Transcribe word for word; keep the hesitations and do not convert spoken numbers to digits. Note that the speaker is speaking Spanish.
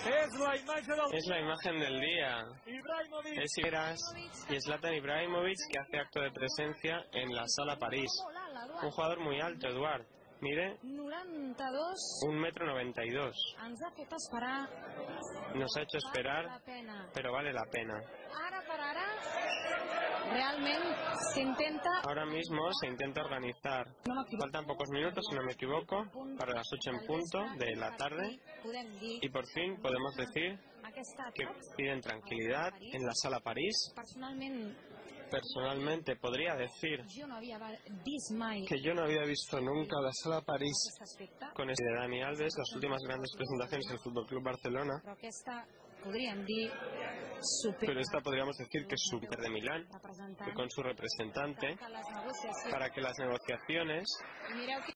És la imatge del... Es la imagen del día. Ibrahimovic. Es Iberas y Zlatan Ibrahimovic, que hace acto de presencia en la Sala París. Un jugador muy alto, Eduard. Mire, noranta-dos. un metro noventa y dos. Ens ha fet esperar. Nos ha hecho esperar, Vale la pena. pero vale la pena. Ara per ara, realment s'intenta... Ahora mismo se intenta organizar. No m'equivoco. Faltan pocos minutos, si no me equivoco, para las ocho en punto de la tarde. Podem dir Y por fin podemos decir aquesta que piden tranquilidad en la Sala París. personalment Personalmente podría decir jo no havia vist mai que yo no había visto nunca la Sala París aquest aspecte, con este de Dani Alves, las últimas grandes presentaciones del Fútbol Club Barcelona, però aquesta podríem dir super pero esta podríamos decir que es su Inter de Milán, que representant con su representante, que les negociacions... para que las negociaciones I mireu